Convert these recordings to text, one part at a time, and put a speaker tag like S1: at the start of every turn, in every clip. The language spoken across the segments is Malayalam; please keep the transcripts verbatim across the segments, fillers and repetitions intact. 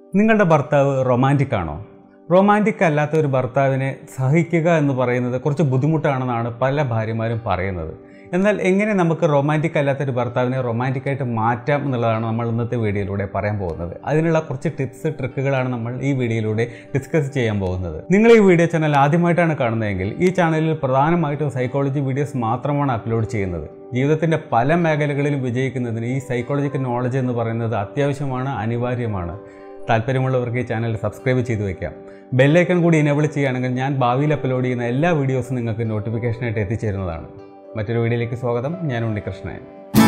S1: നിങ്ങളുടെ ഭർത്താവ് റൊമാൻറ്റിക് ആണോ? റൊമാൻറ്റിക് അല്ലാത്ത ഒരു ഭർത്താവിനെ സഹിക്കുക എന്ന് പറയുന്നത് കുറച്ച് ബുദ്ധിമുട്ടാണെന്നാണ് പല ഭാര്യമാരും പറയുന്നത്. എന്നാൽ എങ്ങനെ നമുക്ക് റൊമാൻറ്റിക് അല്ലാത്തൊരു ഭർത്താവിനെ റൊമാൻറ്റിക്കായിട്ട് മാറ്റാം എന്നുള്ളതാണ് നമ്മൾ ഇന്നത്തെ വീഡിയോയിലൂടെ പറയാൻ പോകുന്നത്. അതിനുള്ള കുറച്ച് ടിപ്സ് ട്രിക്കുകളാണ് നമ്മൾ ഈ വീഡിയോയിലൂടെ ഡിസ്കസ് ചെയ്യാൻ പോകുന്നത്. നിങ്ങൾ ഈ വീഡിയോ ചാനൽ ആദ്യമായിട്ടാണ് കാണുന്നതെങ്കിൽ ഈ ചാനലിൽ പ്രധാനമായിട്ടും സൈക്കോളജി വീഡിയോസ് മാത്രമാണ് അപ്ലോഡ് ചെയ്യുന്നത്. ജീവിതത്തിൻ്റെ പല മേഖലകളിലും വിജയിക്കുന്നതിന് ഈ സൈക്കോളജിക്കൽ നോളജ് എന്ന് പറയുന്നത് അത്യാവശ്യമാണ്, അനിവാര്യമാണ്. താല്പര്യമുള്ളവർക്ക് ഈ ചാനൽ സബ്സ്ക്രൈബ് ചെയ്ത് വയ്ക്കാം. ബെല്ലൈക്കൺ കൂടി ഇനേബിൾ ചെയ്യുകയാണെങ്കിൽ ഞാൻ ഭാവിയിൽ അപ്ലോഡ് ചെയ്യുന്ന എല്ലാ വീഡിയോസും നിങ്ങൾക്ക് നോട്ടിഫിക്കേഷനായിട്ട് എത്തിച്ചേരുന്നതാണ്. മറ്റൊരു വീഡിയോയിലേക്ക് സ്വാഗതം. ഞാൻ ഉണ്ണികൃഷ്ണൻ.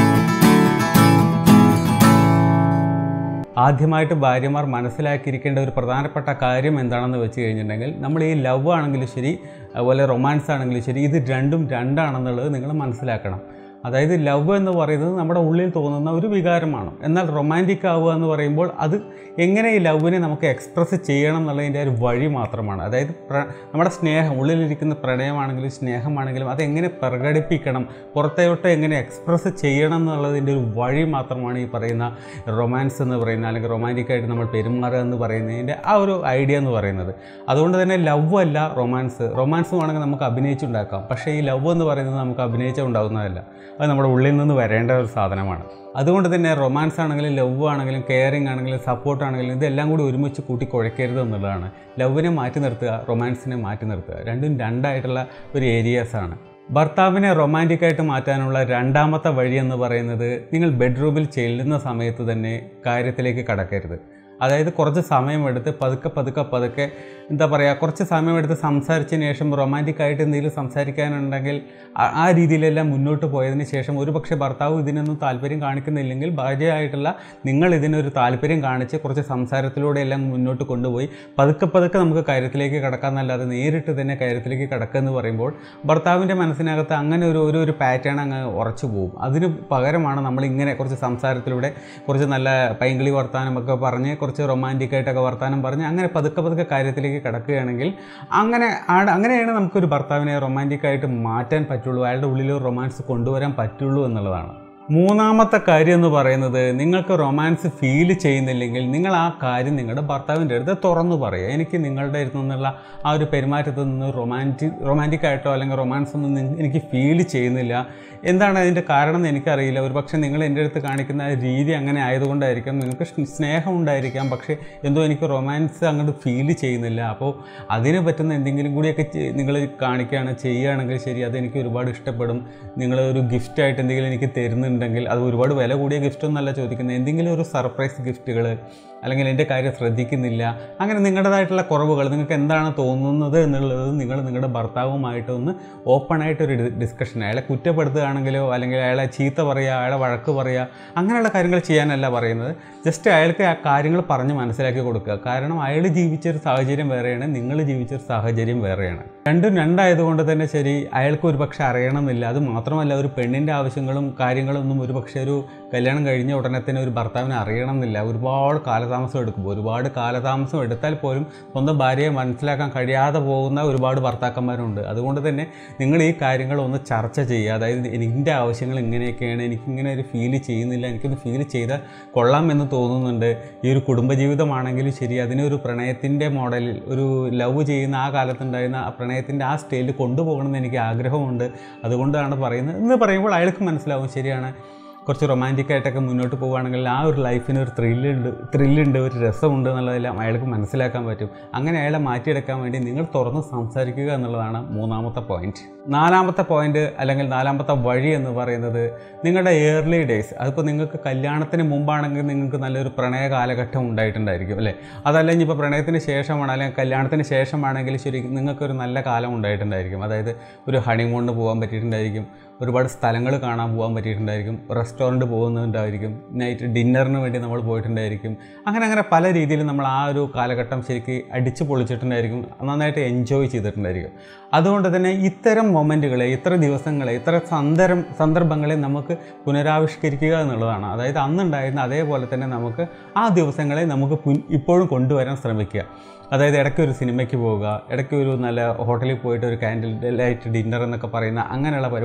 S1: ആദ്യമായിട്ട് ഭാര്യമാർ മനസ്സിലാക്കിയിരിക്കേണ്ട ഒരു പ്രധാനപ്പെട്ട കാര്യം എന്താണെന്ന് വെച്ച് കഴിഞ്ഞിട്ടുണ്ടെങ്കിൽ, നമ്മൾ ഈ ലവ് ആണെങ്കിലും ശരി, അതുപോലെ റൊമാൻസ് ആണെങ്കിലും ശരി, ഇത് രണ്ടും രണ്ടാണെന്നുള്ളത് നിങ്ങൾ മനസ്സിലാക്കണം. അതായത് ലവ് എന്ന് പറയുന്നത് നമ്മുടെ ഉള്ളിൽ തോന്നുന്ന ഒരു വികാരമാണ്. എന്നാൽ റൊമാൻറ്റിക് ആവുക എന്ന് പറയുമ്പോൾ അത് എങ്ങനെ ഈ ലവിനെ നമുക്ക് എക്സ്പ്രസ് ചെയ്യണം എന്നുള്ളതിൻ്റെ ഒരു വഴി മാത്രമാണ്. അതായത് നമ്മുടെ സ്നേഹം, ഉള്ളിലിരിക്കുന്ന പ്രണയമാണെങ്കിലും സ്നേഹമാണെങ്കിലും അതെങ്ങനെ പ്രകടിപ്പിക്കണം, പുറത്തോട്ട് എങ്ങനെ എക്സ്പ്രസ് ചെയ്യണം എന്നുള്ളതിൻ്റെ ഒരു വഴി മാത്രമാണ് ഈ പറയുന്ന റൊമാൻസ് എന്ന് പറയുന്ന, അല്ലെങ്കിൽ റൊമാൻറ്റിക്കായിട്ട് നമ്മൾ പെരുമാറുക എന്ന് പറയുന്നതിൻ്റെ ആ ഒരു ഐഡിയ എന്ന് പറയുന്നത്. അതുകൊണ്ട് തന്നെ ലവ് അല്ല റൊമാൻസ്. റൊമാൻസ് വേണമെങ്കിൽ നമുക്ക് അഭിനയിച്ചുണ്ടാക്കാം, പക്ഷേ ഈ ലവ് എന്ന് പറയുന്നത് നമുക്ക് അഭിനയിച്ചാൽ ഉണ്ടാകുന്നതല്ല. അത് നമ്മുടെ ഉള്ളിൽ നിന്ന് വരേണ്ട ഒരു സാധനമാണ്. അതുകൊണ്ട് തന്നെ റൊമാൻസ് ആണെങ്കിലും ലവ് ആണെങ്കിലും കെയറിങ് ആണെങ്കിലും സപ്പോർട്ട് ആണെങ്കിലും ഇതെല്ലാം കൂടി ഒരുമിച്ച് കൂട്ടി കുഴക്കരുത് എന്നുള്ളതാണ്. ലവിനെ മാറ്റി നിർത്തുക, റൊമാൻസിനെ മാറ്റി നിർത്തുക, രണ്ടും രണ്ടായിട്ടുള്ള ഒരു ഏരിയാസാണ്. ഭർത്താവിനെ റൊമാൻറ്റിക്കായിട്ട് മാറ്റാനുള്ള രണ്ടാമത്തെ വഴി എന്ന് പറയുന്നത്, നിങ്ങൾ ബെഡ്റൂമിൽ ചെല്ലുന്ന സമയത്ത് തന്നെ കാര്യത്തിലേക്ക് കടക്കരുത്. അതായത് കുറച്ച് സമയമെടുത്ത് പതുക്കെ പതുക്കെ പതുക്കെ എന്താ പറയുക, കുറച്ച് സമയമെടുത്ത് സംസാരിച്ചതിന് ശേഷം റൊമാൻറ്റിക്കായിട്ട് എന്തെങ്കിലും സംസാരിക്കാനുണ്ടെങ്കിൽ ആ രീതിയിലെല്ലാം മുന്നോട്ട് പോയതിന് ശേഷം, ഒരു പക്ഷേ ഭർത്താവ് ഇതിനൊന്നും താല്പര്യം കാണിക്കുന്നില്ലെങ്കിൽ ഭാര്യയായിട്ടുള്ള നിങ്ങൾ ഇതിനൊരു താല്പര്യം കാണിച്ച് കുറച്ച് സംസാരത്തിലൂടെ എല്ലാം മുന്നോട്ട് കൊണ്ടുപോയി പതുക്കെ പതുക്കെ നമുക്ക് കാര്യത്തിലേക്ക് കടക്കാമെന്നല്ലാതെ നേരിട്ട് തന്നെ കാര്യത്തിലേക്ക് കടക്കുക എന്ന് പറയുമ്പോൾ ഭർത്താവിൻ്റെ മനസ്സിനകത്ത് അങ്ങനെ ഒരു ഒരു ഒരു പാറ്റേൺ അങ്ങ് ഉറച്ചു പോകും. അതിന് പകരമാണ് നമ്മളിങ്ങനെ കുറച്ച് സംസാരത്തിലൂടെ കുറച്ച് നല്ല പൈങ്കിളി വർത്താനമൊക്കെ പറഞ്ഞ് കുറച്ച് റൊമാൻറ്റിക്കായിട്ടൊക്കെ വർത്താനം പറഞ്ഞ് അങ്ങനെ പതുക്കെ പതുക്കെ കാര്യത്തിലേക്ക് കിടക്കുകയാണെങ്കിൽ അങ്ങനെ അങ്ങനെയാണ് നമുക്കൊരു ഭർത്താവിനെ റൊമാൻറ്റിക്കായിട്ട് മാറ്റാൻ പറ്റുള്ളൂ, അയാളുടെ ഉള്ളിൽ റൊമാൻസ് കൊണ്ടുവരാൻ പറ്റുള്ളൂ എന്നുള്ളതാണ്. മൂന്നാമത്തെ കാര്യം എന്ന് പറയുന്നത്, നിങ്ങൾക്ക് റൊമാൻസ് ഫീൽ ചെയ്യുന്നില്ലെങ്കിൽ നിങ്ങൾ ആ കാര്യം നിങ്ങളുടെ ഭർത്താവിൻ്റെ അടുത്ത് തുറന്നു പറയുക. എനിക്ക് നിങ്ങളുടെ അടുത്ത് നിന്നുള്ള ആ ഒരു പെരുമാറ്റത്തിൽ നിന്ന് റൊമാൻറ്റിക് റൊമാൻറ്റിക്കായിട്ടോ അല്ലെങ്കിൽ റൊമാൻസ് ഒന്നും എനിക്ക് ഫീൽ ചെയ്യുന്നില്ല. എന്താണ് അതിൻ്റെ കാരണം എന്ന് എനിക്കറിയില്ല. ഒരു പക്ഷേ നിങ്ങൾ എൻ്റെ അടുത്ത് കാണിക്കുന്ന രീതി അങ്ങനെ ആയതുകൊണ്ടായിരിക്കാം, നിങ്ങൾക്ക് സ്നേഹം ഉണ്ടായിരിക്കാം, പക്ഷേ എന്തോ എനിക്ക് റൊമാൻസ് അങ്ങോട്ട് ഫീൽ ചെയ്യുന്നില്ല. അപ്പോൾ അതിന് പറ്റുന്ന എന്തെങ്കിലും കൂടിയൊക്കെ നിങ്ങൾ കാണിക്കുകയാണ് ചെയ്യുകയാണെങ്കിൽ ശരി, അതെനിക്ക് ഒരുപാട് ഇഷ്ടപ്പെടും. നിങ്ങൾ ഒരു ഗിഫ്റ്റായിട്ട് എന്തെങ്കിലും എനിക്ക് തരുന്നുണ്ട് െങ്കിൽ അത് ഒരുപാട് വില കൂടിയ ഗിഫ്റ്റൊന്നല്ല ചോദിക്കുന്നത്, എന്തെങ്കിലും ഒരു സർപ്രൈസ് ഗിഫ്റ്റുകൾ, അല്ലെങ്കിൽ എൻ്റെ കാര്യം ശ്രദ്ധിക്കുന്നില്ല, അങ്ങനെ നിങ്ങളുടേതായിട്ടുള്ള കുറവുകൾ നിങ്ങൾക്ക് എന്താണ് തോന്നുന്നത് എന്നുള്ളത് നിങ്ങൾ നിങ്ങളുടെ ഭർത്താവുമായിട്ട് ഒന്ന് ഓപ്പണായിട്ടൊരു ഡിസ്കഷൻ, അയാളെ കുറ്റപ്പെടുത്തുകയാണെങ്കിലോ അല്ലെങ്കിൽ അയാളെ ചീത്ത പറയുക, അയാളെ വഴക്ക് പറയുക, അങ്ങനെയുള്ള കാര്യങ്ങൾ ചെയ്യാനല്ല പറയുന്നത്. ജസ്റ്റ് അയാൾക്ക് ആ കാര്യങ്ങൾ പറഞ്ഞ് മനസ്സിലാക്കി കൊടുക്കുക. കാരണം അയാൾ ജീവിച്ചൊരു സാഹചര്യം വേറെയാണ്, നിങ്ങൾ ജീവിച്ചൊരു സാഹചര്യം വേറെയാണ്. രണ്ടും രണ്ടായതുകൊണ്ട് തന്നെ ശരി, അയാൾക്ക് ഒരു പക്ഷേ അറിയണമെന്നില്ല. അത് മാത്രമല്ല, ഒരു പെണ്ണിൻ്റെ ആവശ്യങ്ങളും കാര്യങ്ങളൊന്നും ഒരു പക്ഷേ ഒരു കല്യാണം കഴിഞ്ഞ ഉടനെ തന്നെ ഒരു ഭർത്താവിനെ അറിയണമെന്നില്ല. ഒരുപാട് കാലതാമസം എടുക്കും. ഒരുപാട് കാലതാമസം എടുത്താൽ പോലും സ്വന്തം ഭാര്യയെ മനസ്സിലാക്കാൻ കഴിയാതെ പോകുന്ന ഒരുപാട് ഭർത്താക്കന്മാരുണ്ട്. അതുകൊണ്ട് തന്നെ നിങ്ങൾ ഈ കാര്യങ്ങളൊന്ന് ചർച്ച ചെയ്യുക. അതായത് എൻ്റെ ആവശ്യങ്ങൾ ഇങ്ങനെയൊക്കെയാണ്, എനിക്കിങ്ങനെ ഒരു ഫീൽ ചെയ്യുന്നില്ല, എനിക്കൊന്ന് ഫീൽ ചെയ്താൽ കൊള്ളാം എന്ന് തോന്നുന്നുണ്ട്. ഈ ഒരു കുടുംബജീവിതമാണെങ്കിലും ശരി, അതിനൊരു പ്രണയത്തിൻ്റെ മോഡലിൽ ഒരു ലവ് ചെയ്യുന്ന ആ കാലത്തുണ്ടായിരുന്ന ആ പ്രണയത്തിൻ്റെ ആ സ്റ്റൈലിൽ കൊണ്ടുപോകണമെന്ന് എനിക്ക് ആഗ്രഹമുണ്ട്. അതുകൊണ്ടാണ് പറയുന്നത് എന്ന് പറയുമ്പോൾ അയാൾക്ക് മനസ്സിലാവും, ശരിയാണ്, കുറച്ച് റൊമാൻറ്റിക്കായിട്ടൊക്കെ മുന്നോട്ട് പോവുകയാണെങ്കിൽ ആ ഒരു ലൈഫിന് ഒരു ത്രില്ലുണ്ട് ത്രില്ലുണ്ട് ഒരു രസമുണ്ട് എന്നുള്ളതെല്ലാം അയാൾക്ക് മനസ്സിലാക്കാൻ പറ്റും. അങ്ങനെ അയാളെ മാറ്റിയെടുക്കാൻ വേണ്ടി നിങ്ങൾ തുറന്ന് സംസാരിക്കുക എന്നുള്ളതാണ് മൂന്നാമത്തെ പോയിൻറ്റ്. നാലാമത്തെ പോയിൻറ്റ് അല്ലെങ്കിൽ നാലാമത്തെ വഴി എന്ന് പറയുന്നത്, നിങ്ങളുടെ ഏർലി ഡേയ്സ്, അതിപ്പോൾ നിങ്ങൾക്ക് കല്യാണത്തിന് മുമ്പാണെങ്കിൽ നിങ്ങൾക്ക് നല്ലൊരു പ്രണയ കാലഘട്ടം ഉണ്ടായിട്ടുണ്ടായിരിക്കും അല്ലേ. അതല്ല ഇനിയിപ്പോൾ പ്രണയത്തിന് ശേഷമാണ് അല്ലെങ്കിൽ കല്യാണത്തിന് ശേഷമാണെങ്കിൽ ശരി, നിങ്ങൾക്കൊരു നല്ല കാലം ഉണ്ടായിട്ടുണ്ടായിരിക്കും. അതായത് ഒരു ഹണിമൂണിന് പോകാൻ പറ്റിയിട്ടുണ്ടായിരിക്കും, ഒരുപാട് സ്ഥലങ്ങൾ കാണാൻ പോകാൻ പറ്റിയിട്ടുണ്ടായിരിക്കും, റെസ്റ്റോറൻറ്റ് പോകുന്നുണ്ടായിരിക്കും, നൈറ്റ് ഡിന്നറിന് വേണ്ടി നമ്മൾ പോയിട്ടുണ്ടായിരിക്കും. അങ്ങനെ അങ്ങനെ പല രീതിയിൽ നമ്മൾ ആ ഒരു കാലഘട്ടം ശരിക്ക് അടിച്ച് പൊളിച്ചിട്ടുണ്ടായിരിക്കും, നന്നായിട്ട് എൻജോയ് ചെയ്തിട്ടുണ്ടായിരിക്കും. അതുകൊണ്ട് തന്നെ ഇത്തരം മൊമെൻറ്റുകളെ, ഇത്ര ദിവസങ്ങളെ, ഇത്ര സന്ദർഭം സന്ദർഭങ്ങളെ നമുക്ക് പുനരാവിഷ്കരിക്കുക എന്നുള്ളതാണ്. അതായത് അന്നുണ്ടായിരുന്ന അതേപോലെ തന്നെ നമുക്ക് ആ ദിവസങ്ങളെ നമുക്ക് ഇപ്പോഴും കൊണ്ടുവരാൻ ശ്രമിക്കുക. അതായത് ഇടയ്ക്ക് ഒരു സിനിമയ്ക്ക് പോവുക, ഇടയ്ക്ക് ഒരു നല്ല ഹോട്ടലിൽ പോയിട്ട് ഒരു കാൻഡിൽ ലൈറ്റ് ഡിന്നർ എന്നൊക്കെ പറയുന്ന അങ്ങനെയുള്ള പരിപാടിയിലേക്ക്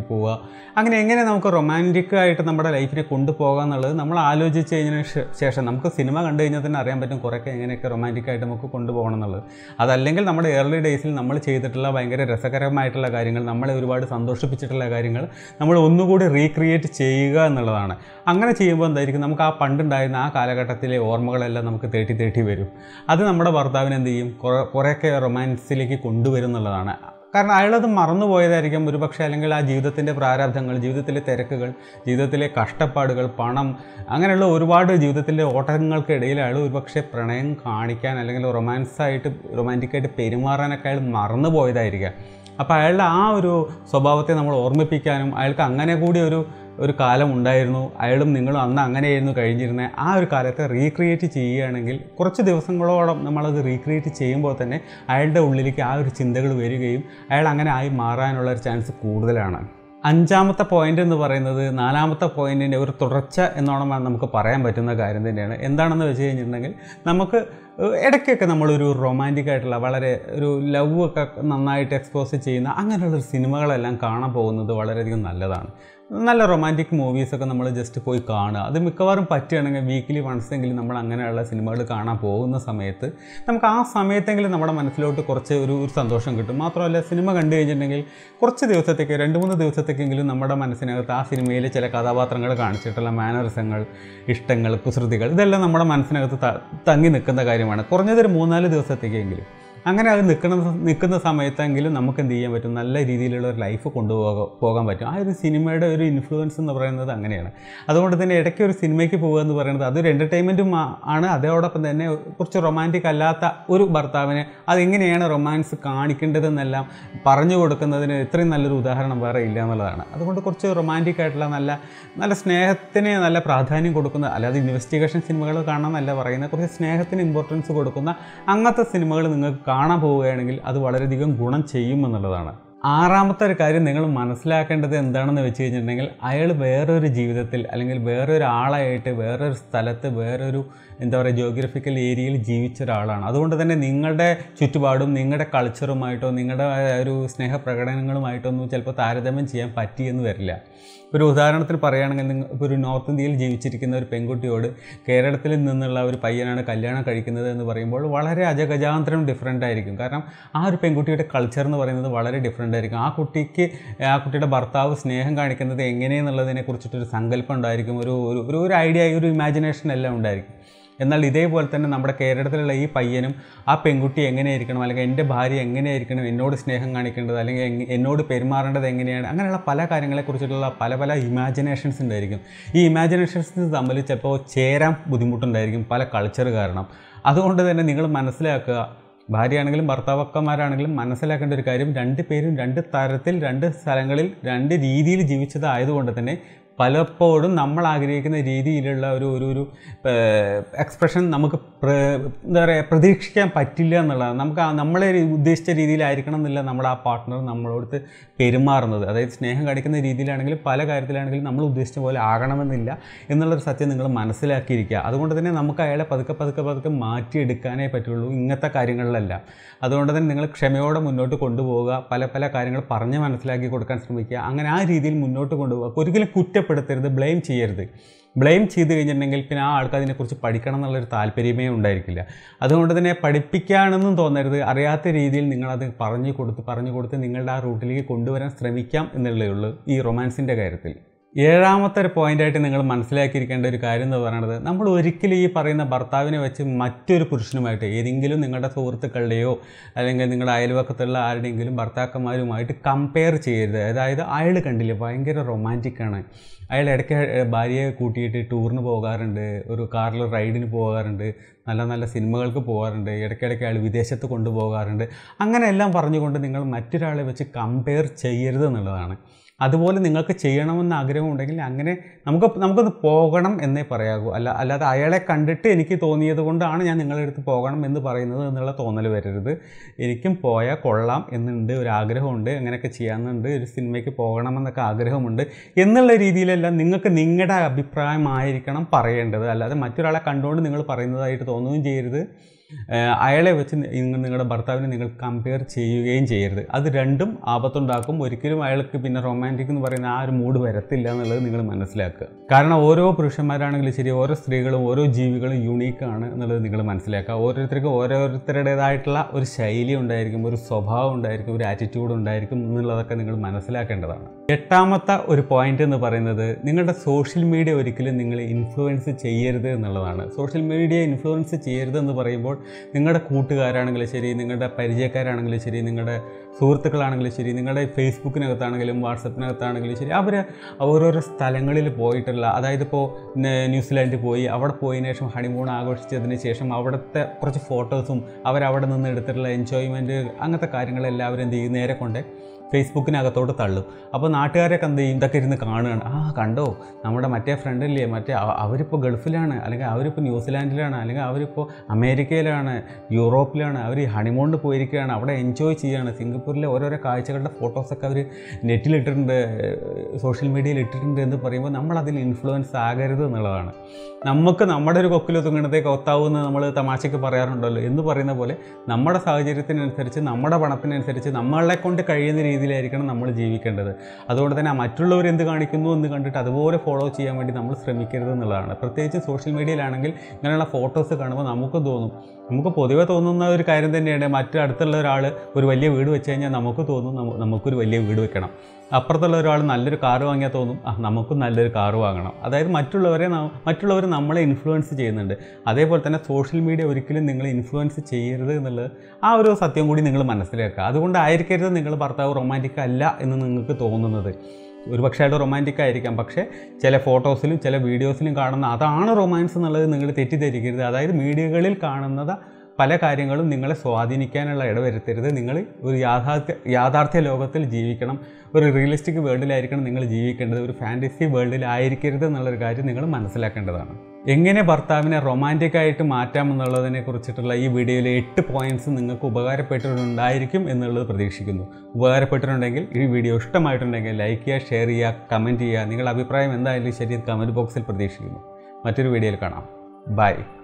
S1: പോവുക. അങ്ങനെ എങ്ങനെ നമുക്ക് റൊമാൻറ്റിക്കായിട്ട് നമ്മുടെ ലൈഫിനെ കൊണ്ടുപോകാം എന്നുള്ളത് നമ്മൾ ആലോചിച്ച് കഴിഞ്ഞതിന് ശേഷം നമുക്ക് സിനിമ കണ്ടു കഴിഞ്ഞാൽ തന്നെ അറിയാൻ പറ്റും കുറേയൊക്കെ എങ്ങനെയൊക്കെ റൊമാൻറ്റിക്കായിട്ട് നമുക്ക് കൊണ്ടുപോകണം എന്നുള്ളത്. അതല്ലെങ്കിൽ നമ്മുടെ ഏർലി ഡേയ്സിൽ നമ്മൾ ചെയ്തിട്ടുള്ള ഭയങ്കര രസകരമായിട്ടുള്ള കാര്യങ്ങൾ, നമ്മളെ ഒരുപാട് സന്തോഷിപ്പിച്ചിട്ടുള്ള കാര്യങ്ങൾ നമ്മൾ ഒന്നുകൂടി റീക്രിയേറ്റ് ചെയ്യുക എന്നുള്ളതാണ്. അങ്ങനെ ചെയ്യുമ്പോൾ എന്തായിരിക്കും, നമുക്ക് ആ പണ്ടുണ്ടായിരുന്ന ആ കാലഘട്ടത്തിലെ ഓർമ്മകളെല്ലാം നമുക്ക് തേട്ടി തേട്ടി വരും. അത് നമ്മുടെ ഭർത്താവിനെ എന്ത് ചെയ്യും, കുറേ കുറേയൊക്കെ റൊമാൻസിലേക്ക് കൊണ്ടുവരും എന്നുള്ളതാണ്. കാരണം അയാളത് മറന്നുപോയതായിരിക്കും ഒരു പക്ഷേ, അല്ലെങ്കിൽ ആ ജീവിതത്തിൻ്റെ പ്രാരാബ്ധങ്ങൾ, ജീവിതത്തിലെ തിരക്കുകൾ, ജീവിതത്തിലെ കഷ്ടപ്പാടുകൾ, പണം, അങ്ങനെയുള്ള ഒരുപാട് ജീവിതത്തിലെ ഓട്ടങ്ങൾക്കിടയിൽ അയാൾ ഒരു പക്ഷേ പ്രണയം കാണിക്കാൻ അല്ലെങ്കിൽ റൊമാൻസായിട്ട് റൊമാൻറ്റിക്കായിട്ട് പെരുമാറാനൊക്കെ അയാൾ മറന്നു പോയതായിരിക്കാം. അപ്പോൾ അയാളുടെ ആ ഒരു സ്വഭാവത്തെ നമ്മൾ ഓർമ്മിപ്പിക്കാനും അയാൾക്ക് അങ്ങനെ കൂടി ഒരു ഒരു കാലം ഉണ്ടായിരുന്നു, അയാളും നിങ്ങളും അന്ന് അങ്ങനെയായിരുന്നു കഴിഞ്ഞിരുന്നത്, ആ ഒരു കാലത്തെ റീക്രിയേറ്റ് ചെയ്യുകയാണെങ്കിൽ കുറച്ച് ദിവസങ്ങളോളം നമ്മളത് റീക്രിയേറ്റ് ചെയ്യുമ്പോൾ തന്നെ അയാളുടെ ഉള്ളിലേക്ക് ആ ഒരു ചിന്തകൾ വരികയും അയാൾ അങ്ങനെ ആയി മാറാനുള്ള ഒരു ചാൻസ് കൂടുതലാണ്. അഞ്ചാമത്തെ പോയിൻ്റ് എന്ന് പറയുന്നത് നാലാമത്തെ പോയിൻറ്റിൻ്റെ ഒരു തുടർച്ച എന്നോണം നമുക്ക് പറയാൻ പറ്റുന്ന കാര്യം തന്നെയാണ്. എന്താണെന്ന് വെച്ച് കഴിഞ്ഞിട്ടുണ്ടെങ്കിൽ, നമുക്ക് ഇടയ്ക്കൊക്കെ നമ്മളൊരു റൊമാൻറ്റിക് ആയിട്ടുള്ള വളരെ ഒരു ലവ് ഒക്കെ നന്നായിട്ട് എക്സ്പോസ് ചെയ്യുന്ന അങ്ങനെയുള്ളൊരു സിനിമകളെല്ലാം കാണാൻ പോകുന്നത് വളരെയധികം നല്ലതാണ്. നല്ല റൊമാൻറ്റിക് മൂവീസൊക്കെ നമ്മൾ ജസ്റ്റ് പോയി കാണുക. അത് മിക്കവാറും പറ്റുകയാണെങ്കിൽ വീക്കിലി വൺസെങ്കിലും നമ്മൾ അങ്ങനെയുള്ള സിനിമകൾ കാണാൻ പോകുന്ന സമയത്ത് നമുക്ക് ആ സമയത്തെങ്കിലും നമ്മുടെ മനസ്സിലോട്ട് കുറച്ച് ഒരു ഒരു സന്തോഷം കിട്ടും. മാത്രമല്ല, സിനിമ കണ്ടു കഴിഞ്ഞിട്ടുണ്ടെങ്കിൽ കുറച്ച് ദിവസത്തേക്ക്, രണ്ട് മൂന്ന് ദിവസത്തേക്കെങ്കിലും നമ്മുടെ മനസ്സിനകത്ത് ആ സിനിമയിലെ ചില കഥാപാത്രങ്ങൾ കാണിച്ചിട്ടുള്ള മാനറിസങ്ങൾ, ഇഷ്ടങ്ങൾ, കുസൃതികൾ, ഇതെല്ലാം നമ്മുടെ മനസ്സിനകത്ത് തങ്ങി നിൽക്കുന്ന കാര്യമാണ്. കുറഞ്ഞതൊരു മൂന്നാല് ദിവസത്തേക്കെങ്കിലും. അങ്ങനെ അത് നിൽക്കുന്ന നിൽക്കുന്ന സമയത്തെങ്കിലും നമുക്ക് എന്ത് ചെയ്യാൻ പറ്റും, നല്ല രീതിയിലുള്ള ഒരു ലൈഫ് കൊണ്ടുപോകാൻ പോകാൻ പറ്റും. ആ ഒരു സിനിമയുടെ ഒരു ഇൻഫ്ലുവൻസ് എന്ന് പറയുന്നത് അങ്ങനെയാണ്. അതുകൊണ്ട് തന്നെ ഇടയ്ക്ക് ഒരു സിനിമയ്ക്ക് പോകുക എന്ന് പറയുന്നത് അതൊരു എൻ്റർടൈൻമെൻറ്റും ആണ്. അതോടൊപ്പം തന്നെ കുറച്ച് റൊമാൻറ്റിക് അല്ലാത്ത ഒരു ഭർത്താവിനെ അതെങ്ങനെയാണ് റൊമാൻസ് കാണിക്കേണ്ടതെന്നെല്ലാം പറഞ്ഞു കൊടുക്കുന്നതിന് ഇത്രയും നല്ലൊരു ഉദാഹരണം വേറെ ഇല്ല എന്നുള്ളതാണ്. അതുകൊണ്ട് കുറച്ച് റൊമാൻറ്റിക് ആയിട്ടുള്ള നല്ല നല്ല സ്നേഹത്തിന് നല്ല പ്രാധാന്യം കൊടുക്കുന്ന, അല്ലാതെ ഇൻവെസ്റ്റിഗേഷൻ സിനിമകൾ കാണാമെന്നല്ല പറയുന്നത്, കുറച്ച് സ്നേഹത്തിന് ഇമ്പോർട്ടൻസ് കൊടുക്കുന്ന അങ്ങനത്തെ സിനിമകൾ നിങ്ങൾക്ക് കാണാൻ പോവുകയാണെങ്കിൽ അത് വളരെയധികം ഗുണം ചെയ്യുമെന്നുള്ളതാണ്. ആറാമത്തെ ഒരു കാര്യം നിങ്ങൾ മനസ്സിലാക്കേണ്ടത് എന്താണെന്ന് വെച്ച് കഴിഞ്ഞിട്ടുണ്ടെങ്കിൽ, അയാൾ വേറൊരു ജീവിതത്തിൽ അല്ലെങ്കിൽ വേറൊരു ആളായിട്ട് വേറൊരു സ്ഥലത്ത് വേറൊരു എന്താ പറയുക ജിയോഗ്രഫിക്കൽ ഏരിയയിൽ ജീവിച്ച ഒരാളാണ്. അതുകൊണ്ട് തന്നെ നിങ്ങളുടെ ചുറ്റുപാടും നിങ്ങളുടെ കൾച്ചറുമായിട്ടോ നിങ്ങളുടെ ഒരു സ്നേഹപ്രകടനങ്ങളുമായിട്ടൊന്നും ചിലപ്പോൾ താരതമ്യം ചെയ്യാൻ പറ്റിയെന്ന് വരില്ല. ഒരു ഉദാഹരണത്തിന് പറയുകയാണെങ്കിൽ, നിങ്ങൾ ഇപ്പോൾ ഒരു നോർത്ത് ഇന്ത്യയിൽ ജീവിച്ചിരിക്കുന്ന ഒരു പെൺകുട്ടിയോട് കേരളത്തിൽ നിന്നുള്ള ഒരു പയ്യനാണ് കല്യാണം കഴിക്കുന്നത് എന്ന് പറയുമ്പോൾ വളരെ അജഗജാന്തരം ഡിഫറൻ്റ് ആയിരിക്കും. കാരണം ആ ഒരു പെൺകുട്ടിയുടെ കൾച്ചർ എന്ന് പറയുന്നത് വളരെ ഡിഫറൻ്റ് ആയിരിക്കും. ആ കുട്ടിക്ക് ആ കുട്ടിയുടെ ഭർത്താവ് സ്നേഹം കാണിക്കുന്നത് എങ്ങനെയെന്നുള്ളതിനെ കുറിച്ചിട്ടൊരു സങ്കല്പം ഉണ്ടായിരിക്കും, ഒരു ഒരു ഒരു ഐഡിയ, ഒരു ഇമാജിനേഷൻ എല്ലാം ഉണ്ടായിരിക്കും. എന്നാൽ ഇതേപോലെ തന്നെ നമ്മുടെ കേരളത്തിലുള്ള ഈ പയ്യനും ആ പെൺകുട്ടി എങ്ങനെയായിരിക്കണം, അല്ലെങ്കിൽ എൻ്റെ ഭാര്യ എങ്ങനെയായിരിക്കണം എന്നോട് സ്നേഹം കാണിക്കേണ്ടത്, അല്ലെങ്കിൽ എന്നോട് പെരുമാറേണ്ടത് എങ്ങനെയാണ്, അങ്ങനെയുള്ള പല കാര്യങ്ങളെക്കുറിച്ചിട്ടുള്ള പല പല ഇമാജിനേഷൻസ് ഉണ്ടായിരിക്കും. ഈ ഇമാജിനേഷൻസ് തമ്മിൽ ചിലപ്പോൾ ചേരാൻ ബുദ്ധിമുട്ടുണ്ടായിരിക്കും പല കൾച്ചർ കാരണം. അതുകൊണ്ട് തന്നെ നിങ്ങൾ മനസ്സിലാക്കുക, ഭാര്യയാണെങ്കിലും ഭർത്താവക്കന്മാരാണെങ്കിലും മനസ്സിലാക്കേണ്ട ഒരു കാര്യം, രണ്ട് പേരും രണ്ട് തരത്തിൽ രണ്ട് സ്ഥലങ്ങളിൽ രണ്ട് രീതിയിൽ ജീവിച്ചതായതുകൊണ്ട് തന്നെ പലപ്പോഴും നമ്മൾ ആഗ്രഹിക്കുന്ന രീതിയിലുള്ള ഒരു ഒരു ഒരു എക്സ്പ്രഷൻ നമുക്ക് എന്താ പറയുക പ്രതീക്ഷിക്കാൻ പറ്റില്ല എന്നുള്ളതാണ്. നമുക്ക് നമ്മളെ ഉദ്ദേശിച്ച രീതിയിലായിരിക്കണം എന്നില്ല നമ്മുടെ ആ പാർട്ട്ണർ നമ്മളോട് പെരുമാറുന്നത്. അതായത് സ്നേഹം കാണിക്കുന്ന രീതിയിലാണെങ്കിലും പല കാര്യത്തിലാണെങ്കിലും നമ്മൾ ഉദ്ദേശിച്ച പോലെ ആകണമെന്നില്ല എന്നുള്ളൊരു സത്യം നിങ്ങൾ മനസ്സിലാക്കിയിരിക്കുക. അതുകൊണ്ട് തന്നെ നമുക്ക് അയാളെ പതുക്കെ പതുക്കെ പതുക്കെ മാറ്റിയെടുക്കാനേ പറ്റുള്ളൂ ഇങ്ങനത്തെ കാര്യങ്ങളിലല്ല. അതുകൊണ്ട് തന്നെ നിങ്ങൾ ക്ഷമയോടെ മുന്നോട്ട് കൊണ്ടുപോവുക, പല പല കാര്യങ്ങൾ പറഞ്ഞ് മനസ്സിലാക്കി കൊടുക്കാൻ ശ്രമിക്കുക. അങ്ങനെ ആ രീതിയിൽ മുന്നോട്ട് കൊണ്ടുപോകുക. ഒരിക്കലും കുറ്റപ്പെടുത്തരുത്, ബ്ലെയിം ചെയ്യരുത്. ബ്ലെയിം ചെയ്ത് കഴിഞ്ഞിട്ടുണ്ടെങ്കിൽ പിന്നെ ആ ആൾക്ക് അതിനെക്കുറിച്ച് പഠിക്കണം എന്നുള്ളൊരു താല്പര്യമേ ഉണ്ടായിരിക്കില്ല. അതുകൊണ്ട് തന്നെ പഠിപ്പിക്കുകയാണെന്നും തോന്നരുത്. അറിയാത്ത രീതിയിൽ നിങ്ങളത് പറഞ്ഞു കൊടുത്ത് പറഞ്ഞു കൊടുത്ത് നിങ്ങളുടെ ആ റൂട്ടിലേക്ക് കൊണ്ടുവരാൻ ശ്രമിക്കാം എന്നുള്ളതേ ഉള്ളൂ ഈ റൊമാൻസിൻ്റെ കാര്യത്തിൽ. ഏഴാമത്തെ ഒരു പോയിൻ്റായിട്ട് നിങ്ങൾ മനസ്സിലാക്കിയിരിക്കേണ്ട ഒരു കാര്യം എന്ന് പറയുന്നത്, നമ്മൾ ഒരിക്കലും ഈ പറയുന്ന ഭർത്താവിനെ വെച്ച് മറ്റൊരു പുരുഷനുമായിട്ട്, ഏതെങ്കിലും നിങ്ങളുടെ സുഹൃത്തുക്കളുടെയോ അല്ലെങ്കിൽ നിങ്ങളുടെ അയൽവക്കത്തുള്ള ആരുടെയെങ്കിലും ഭർത്താക്കന്മാരുമായിട്ട് കമ്പയർ ചെയ്യരുത്. അതായത് അയാൾ കണ്ടില്ലേ ഭയങ്കര റൊമാൻറ്റിക്കാണ്, അയാൾ ഇടയ്ക്ക് ഭാര്യയെ കൂട്ടിയിട്ട് ടൂറിന് പോകാറുണ്ട്, ഒരു കാറിൽ റൈഡിന് പോകാറുണ്ട്, നല്ല നല്ല സിനിമകൾക്ക് പോകാറുണ്ട്, ഇടയ്ക്കിടയ്ക്ക് അയാൾ വിദേശത്ത് കൊണ്ടുപോകാറുണ്ട്, അങ്ങനെയെല്ലാം പറഞ്ഞുകൊണ്ട് നിങ്ങൾ മറ്റൊരാളെ വെച്ച് കമ്പയർ ചെയ്യരുത് എന്നുള്ളതാണ്. അതുപോലെ നിങ്ങൾക്ക് ചെയ്യണമെന്ന് ആഗ്രഹമുണ്ടെങ്കിൽ അങ്ങനെ നമുക്ക് നമുക്കൊന്ന് പോകണം എന്നേ പറയാകൂ. അല്ല അല്ലാതെ അയാളെ കണ്ടിട്ട് എനിക്ക് തോന്നിയത് കൊണ്ടാണ് ഞാൻ നിങ്ങളുടെ അടുത്ത് പോകണം എന്ന് പറയുന്നത് എന്നുള്ള തോന്നൽ വരരുത്. എനിക്കും പോയാൽ കൊള്ളാം എന്നുണ്ട്, ഒരു ആഗ്രഹമുണ്ട്, അങ്ങനെയൊക്കെ ചെയ്യാമെന്നുണ്ട്, ഒരു സിനിമയ്ക്ക് പോകണമെന്നൊക്കെ ആഗ്രഹമുണ്ട് എന്നുള്ള രീതിയിലെല്ലാം നിങ്ങൾക്ക് നിങ്ങളുടെ അഭിപ്രായമായിരിക്കണം പറയേണ്ടത്. അല്ലാതെ മറ്റൊരാളെ കണ്ടുകൊണ്ട് നിങ്ങൾ പറയുന്നതായിട്ട് തോന്നുകയും ചെയ്യരുത്. അയാളെ വെച്ച് നിങ്ങൾ നിങ്ങളുടെ ഭർത്താവിനെ നിങ്ങൾ കമ്പയർ ചെയ്യുകയും ചെയ്യരുത്. അത് രണ്ടും ആപത്തുണ്ടാക്കും. ഒരിക്കലും അയാൾക്ക് പിന്നെ റൊമാൻറ്റിക് എന്ന് പറയുന്ന ആ ഒരു മൂഡ് വരത്തില്ല എന്നുള്ളത് നിങ്ങൾ മനസ്സിലാക്കുക. കാരണം ഓരോ പുരുഷന്മാരാണെങ്കിലും ശരി, ഓരോ സ്ത്രീകളും ഓരോ ജീവികളും യൂണീക്കാണ് എന്നുള്ളത് നിങ്ങൾ മനസ്സിലാക്കുക. ഓരോരുത്തർക്കും ഓരോരുത്തരുടേതായിട്ടുള്ള ഒരു ശൈലി ഉണ്ടായിരിക്കും, ഒരു സ്വഭാവം ഉണ്ടായിരിക്കും, ഒരു ആറ്റിറ്റ്യൂഡ് ഉണ്ടായിരിക്കും എന്നുള്ളതൊക്കെ നിങ്ങൾ മനസ്സിലാക്കേണ്ടതാണ്. എട്ടാമത്തെ ഒരു പോയിന്റ് എന്ന് പറയുന്നത് നിങ്ങളുടെ സോഷ്യൽ മീഡിയ ഒരിക്കലും നിങ്ങൾ ഇൻഫ്ലുവൻസ് ചെയ്യരുത് എന്നുള്ളതാണ്. സോഷ്യൽ മീഡിയ ഇൻഫ്ലുവൻസ് ചെയ്യരുത് എന്ന് പറയുമ്പോൾ നിങ്ങളുടെ കൂട്ടുകാരാണെങ്കിലും ശരി, നിങ്ങളുടെ പരിചയക്കാരാണെങ്കിലും ശരി, നിങ്ങളുടെ സുഹൃത്തുക്കളാണെങ്കിലും ശരി, നിങ്ങളുടെ ഫേസ്ബുക്കിനകത്താണെങ്കിലും വാട്സപ്പിനകത്താണെങ്കിലും ശരി, അവർ ഓരോരോ സ്ഥലങ്ങളിൽ പോയിട്ടുള്ള, അതായത് ഇപ്പോൾ ന്യൂസിലാൻഡിൽ പോയി അവിടെ പോയതിനു ശേഷം ഹണിമൂൺ ആഘോഷിച്ചതിന് ശേഷം അവിടുത്തെ കുറച്ച് ഫോട്ടോസും അവരവിടെ നിന്ന് എടുത്തിട്ടുള്ള എൻജോയ്മെൻറ്റ് അങ്ങനത്തെ കാര്യങ്ങളെല്ലാവരും എന്ത് ചെയ്യും, നേരെ കൊണ്ട് ഫേസ്ബുക്കിനകത്തോട്ട് തള്ളും. അപ്പോൾ നാട്ടുകാരൊക്കെ എന്ത് ചെയ്യും, ഇതൊക്കെ ഇരുന്ന് കാണുകയാണ്. ആ കണ്ടോ, നമ്മുടെ മറ്റേ ഫ്രണ്ടില്ലേ, മറ്റേ അവരിപ്പോൾ ഗൾഫിലാണ്, അല്ലെങ്കിൽ അവരിപ്പോൾ ന്യൂസിലാൻഡിലാണ്, അല്ലെങ്കിൽ അവരിപ്പോൾ അമേരിക്കയിലാണ്, യൂറോപ്പിലാണ്, അവർ ഹണിമൂണിന് പോയിരിക്കുകയാണ്, അവിടെ എൻജോയ് ചെയ്യുകയാണ്. സിംഗപ്പൂരിലെ ഓരോരോ കാഴ്ചകളുടെ ഫോട്ടോസൊക്കെ അവർ നെറ്റിലിട്ടിട്ടുണ്ട്, സോഷ്യൽ മീഡിയയിൽ ഇട്ടിട്ടുണ്ട് എന്ന് പറയുമ്പോൾ നമ്മളതിൽ ഇൻഫ്ലുവൻസ് ആകരുത് എന്നുള്ളതാണ്. നമുക്ക് നമ്മുടെ ഒരു കൊക്കിലൊത്തുങ്ങണത്തേക്ക് ഒത്താവുന്ന നമ്മൾ തമാശയ്ക്ക് പറയാറുണ്ടല്ലോ എന്ന് പറയുന്ന പോലെ നമ്മുടെ സാഹചര്യത്തിനനുസരിച്ച്, നമ്മുടെ പണത്തിനനുസരിച്ച്, നമ്മളെ കൊണ്ട് കഴിയുന്ന രീതിയിലായിരിക്കണം നമ്മൾ ജീവിക്കേണ്ടത്. അതുകൊണ്ട് തന്നെ മറ്റുള്ളവർ എന്ത് കാണിക്കുന്നു എന്ന് കണ്ടിട്ട് അതുപോലെ ഫോളോ ചെയ്യാൻ വേണ്ടി നമ്മൾ ശ്രമിക്കരുത് എന്നുള്ളതാണ്. പ്രത്യേകിച്ച് സോഷ്യൽ മീഡിയയിലാണെങ്കിൽ ഇങ്ങനെയുള്ള ഫോട്ടോസ് കാണുമ്പോൾ നമുക്ക് തോന്നും, നമുക്ക് പൊതുവെ തോന്നുന്ന ഒരു കാര്യം തന്നെയാണ്, മറ്റു അടുത്തുള്ള ഒരാൾ ഒരു വലിയ വീട് വെച്ച് കഴിഞ്ഞാൽ നമുക്ക് തോന്നും നമുക്കൊരു വലിയ വീട് വെക്കണം. അപ്പുറത്തുള്ള ഒരാൾ നല്ലൊരു കാറ് വാങ്ങിയാൽ തോന്നും ആ നമുക്കും നല്ലൊരു കാറ് വാങ്ങണം. അതായത് മറ്റുള്ളവരെ മറ്റുള്ളവർ നമ്മളെ ഇൻഫ്ലുവൻസ് ചെയ്യുന്നുണ്ട്. അതേപോലെ തന്നെ സോഷ്യൽ മീഡിയ ഒരിക്കലും നിങ്ങൾ ഇൻഫ്ലുവൻസ് ചെയ്യരുത് എന്നുള്ളത് ആ ഒരു സത്യം കൂടി നിങ്ങൾ മനസ്സിലാക്കുക. അതുകൊണ്ടായിരിക്കരുത് നിങ്ങൾ ഭർത്താവ് റൊമാൻറ്റിക് അല്ല എന്ന് നിങ്ങൾക്ക് തോന്നുന്നത്. ഒരു പക്ഷേ അയാൾ റൊമാൻറ്റിക് ആയിരിക്കാം, പക്ഷേ ചില ഫോട്ടോസിലും ചില വീഡിയോസിലും കാണുന്ന അതാണ് റൊമാൻസ് എന്നുള്ളത് നിങ്ങൾ തെറ്റിദ്ധരിക്കരുത്. അതായത് മീഡിയകളിൽ കാണുന്നത് പല കാര്യങ്ങളും നിങ്ങളെ സ്വാധീനിക്കാനുള്ള ഇടവരുത്തരുത്. നിങ്ങൾ ഒരു യാഥാർത്ഥ്യ യാഥാർത്ഥ്യ ലോകത്തിൽ ജീവിക്കണം, ഒരു റിയലിസ്റ്റിക് വേൾഡിലായിരിക്കണം നിങ്ങൾ ജീവിക്കേണ്ടത്, ഒരു ഫാൻറ്റസി വേൾഡിലായിരിക്കരുത് എന്നുള്ളൊരു കാര്യം നിങ്ങൾ മനസ്സിലാക്കേണ്ടതാണ്. എങ്ങനെ ഭർത്താവിനെ റൊമാൻറ്റിക് ആയിട്ട് മാറ്റാമെന്നുള്ളതിനെ കുറിച്ചിട്ടുള്ള ഈ വീഡിയോയിലെ എട്ട് പോയിൻറ്റ്സ് നിങ്ങൾക്ക് ഉപകാരപ്പെട്ടിട്ടുണ്ടായിരിക്കും എന്നുള്ളത് പ്രതീക്ഷിക്കുന്നു. ഉപകാരപ്പെട്ടിട്ടുണ്ടെങ്കിൽ, ഈ വീഡിയോ ഇഷ്ടമായിട്ടുണ്ടെങ്കിൽ ലൈക്ക് ചെയ്യുക, ഷെയർ ചെയ്യുക, കമൻറ്റ് ചെയ്യുക. നിങ്ങളുടെ അഭിപ്രായം എന്തായാലും ശരി കമൻറ്റ് ബോക്സിൽ പ്രതീക്ഷിക്കുന്നു. മറ്റൊരു വീഡിയോയിൽ കാണാം. ബൈ.